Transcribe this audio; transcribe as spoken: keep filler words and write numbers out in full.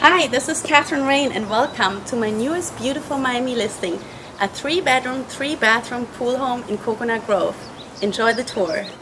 Hi, this is Catherine Rain and welcome to my newest beautiful Miami listing, a three bedroom, three bathroom pool home in Coconut Grove. Enjoy the tour.